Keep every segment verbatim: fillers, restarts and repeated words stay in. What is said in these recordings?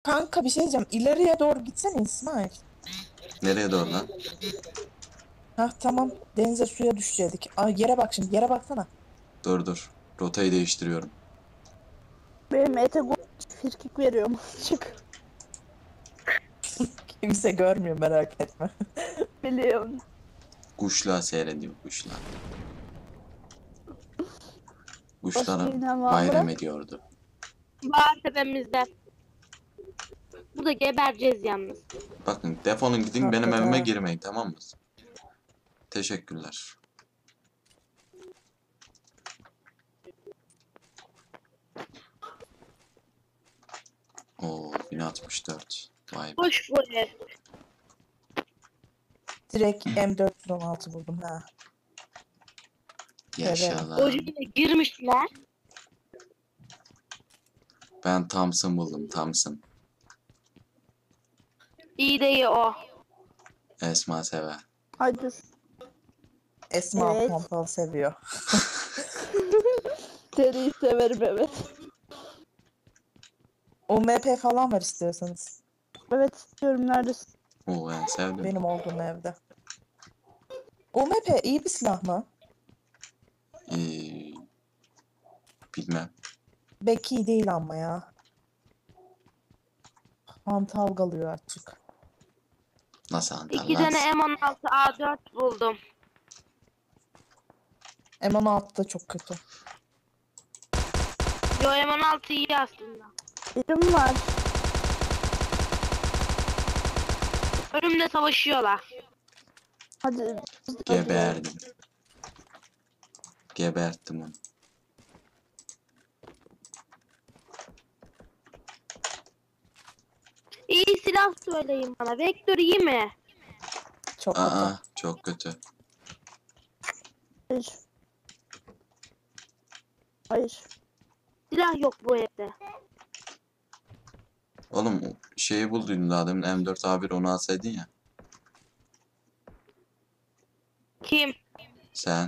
Kanka bir şey diyeceğim. İleriye doğru gitsene İsmail. Nereye doğru lan? Hah tamam. Denize suya düşecektik. Aa, yere bak şimdi. Yere baksana. Dur dur. Rotayı değiştiriyorum. Benim ete go- firkik veriyorum. Çık. Kimse görmüyor merak etme. Biliyorum. Kuşla seyrediyor kuşla. Kuşlar Başka yine var bayram mı? ediyordu. Var tepemizde. Burada gebereceğiz yalnız. Bakın defolun gidin benim Hakikaten. evime girmeyin, tamam mı? Teşekkürler. Oo bin altmış dört. Vay be. Boş bu ev. Direkt M dört yüz on altı buldum ha. Yaşa lan. Ojeyle girmişler. Ben Thompson buldum, Thompson. İyi de iyi o. Esma sever. Hadi. Esma Evet. pompalı seviyor. Seriyi severim evet. U M P falan var istiyorsanız. Evet istiyorum neredesin? Oo ben sevdim. Benim olduğum evde. U M P iyi bir silah mı? Ee, bilmem. Belki iyi değil ama ya. Hantal kalıyor artık. Nasıl İki anlarlar? tane M on altı A dört buldum. M on altı da çok kötü. Yo M on altı iyi aslında. Birim var. Önümde savaşıyorlar. Hadi. Geberdim. Geberttim onu. İyi silah söyleyin bana. Vektör iyi mi? Çok kötü. Aa çok kötü. Hayır. Hayır. Silah yok bu evde. Oğlum şeyi bulduydun daha demin M dört A bir, onu alsaydın ya. Kim? Sen.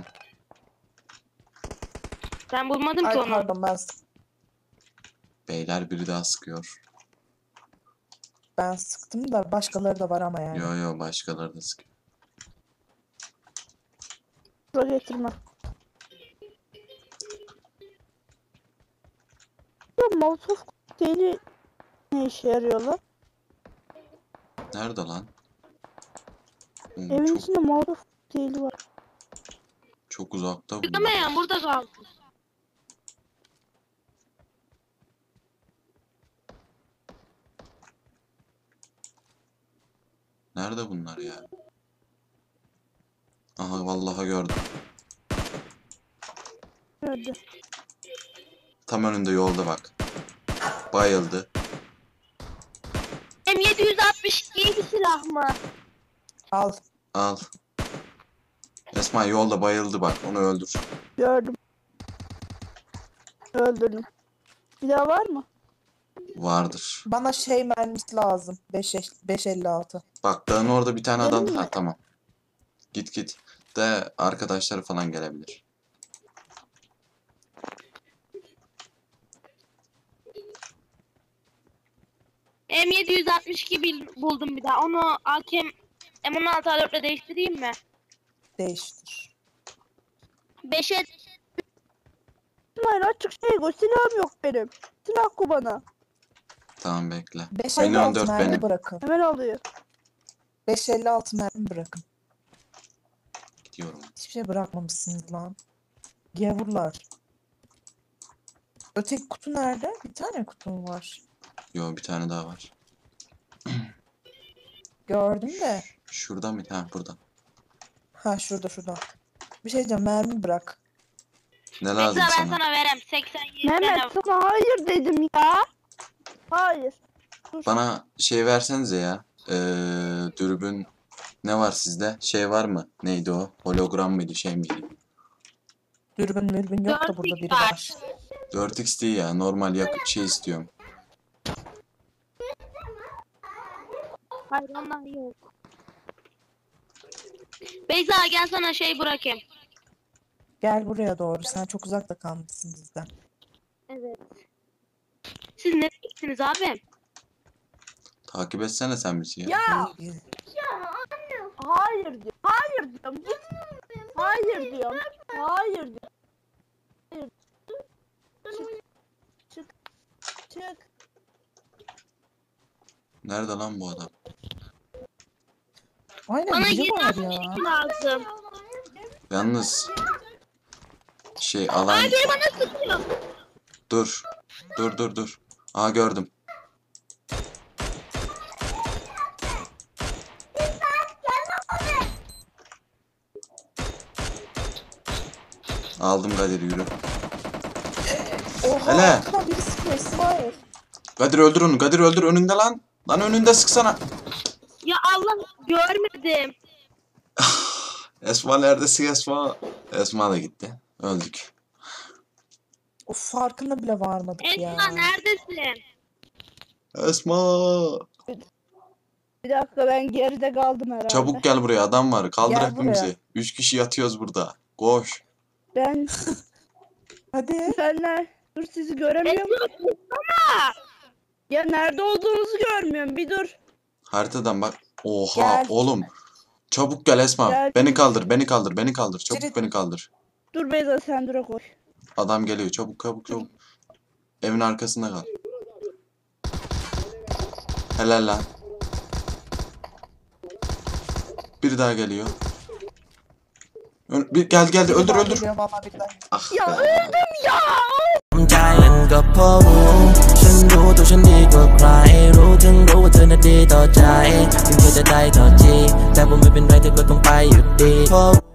Ben bulmadım Ay ki onu. pardon ben Beyler biri daha sıkıyor. ben sıktım da başkaları da var ama yani. Yo yo başkaları da sıkıyor. Sıra getirme. Ya Molotov kokteyli ne işe yarıyor lan? Nerede lan? Oğlum, Evin çok, içinde Molotov kokteyli var. çok uzakta bu. Çıkamayan burada kaldı. Nerede bunlar ya? Aha vallahi gördüm. Nerede? Tam önünde yolda bak. Bayıldı. M yedi yüz altmış iyi bir silah mı? Al. Al. Esma yolda bayıldı bak, onu öldür. Gördüm. Öldürdüm. Bir daha var mı? Vardır. Bana şey mermisi lazım. beş elli altı. Bak dağın orada bir tane adam. Gelin mi? Ha tamam. Git git. De arkadaşları falan gelebilir. M yedi yüz altmış iki bil- buldum bir daha. Onu A K M on altı A dört ile değiştireyim mi? Değiştir. beşe Hayır açık şey o silahım yok benim. Silah ku bana. Tamam bekle. beş Milyon elli altı dört mermi benim. bırakın. Hemen alıyor. beş elli altı mermi bırakın. Gidiyorum. Hiçbir şey bırakmamışsınız lan. Gavurlar. Öteki kutu nerede? Bir tane kutum var. Yo bir tane daha var. Gördüm de. Şurada mı? Ha burada. Ha şurada şurada. Bir şey diyeceğim mermi bırak. Ne lazım Mesela ben sana? sana verem. seksen yedi tane. Mehmet sana hayır dedim ya. Hayır. Dur. Bana şey versenize ya. Ee, dürbün ne var sizde? Şey var mı? Neydi o? Hologram mıydı, şey miydi? Dürbün mürbün yok da Dört burada x biri var. var. dört x değil ya. Normal yakıt şey istiyorum. Hayır onlar yok. Beyza gel sana şey bırakayım. Gel buraya doğru. Sen çok uzakta kalmışsın bizden. Evet. Siz nereye gittiniz abi? Takip etsene sen bizi ya. Ya İyi, iyi. hayır diyor. Hayır diyorum. Hayır diyorum. Hayır diyorum. Hayır. Çık. Çık. Çık. Nerede lan bu adam? Aynen Bana biri var yedi ya. altmış lazım. Yalnız şey alan Ay biri bana sıkıyor. dur. Dur dur dur. Aa gördüm. Aldım Kadir yürü. Oha Hele. arkadan biri sıkıyor İsmail. Kadir öldür onu. Kadir öldür önünde lan. Lan önünde sıksana. Ya Allah görmedim. Esma neredesin Esma? Esma da gitti. Öldük. Of farkında bile varmadık ya. Esma neredesin? Esma. Bir dakika ben geride kaldım herhalde. Çabuk gel buraya adam var. Kaldır Gel hepimizi. buraya. Üç kişi yatıyoruz burada. Koş. Ben Hadi. senler. Dur sizi göremiyorum. Esma çıksana. Ya nerede olduğunuzu görmüyorum. Bir dur. Haritadan bak. Oha Gel. oğlum. Çabuk gel Esma. Gel. Beni kaldır, beni kaldır, beni kaldır. Çabuk Cirit. beni kaldır. Dur Beyza sen dura koş. Adam geliyor. Çabuk çabuk çabuk. Evin arkasında kal. Helal lan. Bir daha geliyor. Ö- Bir gel geldi öldür Ben öldür. geliyorum valla bir daha. Ah Ya be. öldüm ya. ใจมันก็พอรู้ฉันรู้ตัวฉันดีกว่าใครรู้ถึงรู้ว่าเธอน่ะดีต่อใจถึงเธอจะได้ต่อจีแต่ว่าไม่เป็นไรเธอก็ต้องไปอยู่ดีเพราะ